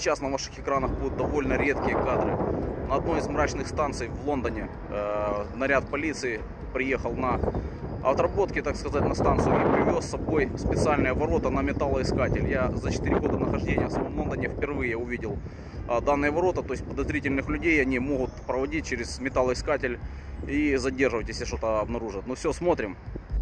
сейчас на ваших экранах будут довольно редкие кадры. На одной из мрачных станций в Лондоне наряд полиции приехал на отработки, так сказать, на станцию и привез с собой специальные ворота на металлоискатель. Я за 4 года нахождения в Лондоне впервые увидел данные ворота, то есть подозрительных людей они могут проводить через металлоискатель и задерживать, если что-то обнаружат. Ну все, смотрим.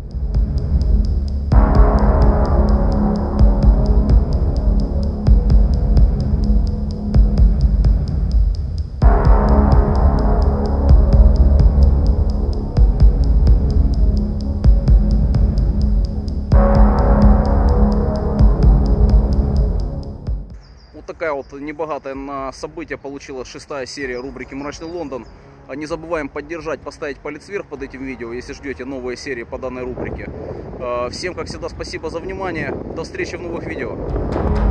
Такая вот небогатая на события получилась 6-я серия рубрики «Мрачный Лондон». Не забываем поддержать, поставить палец вверх под этим видео, если ждете новые серии по данной рубрике. Всем, как всегда, спасибо за внимание. До встречи в новых видео.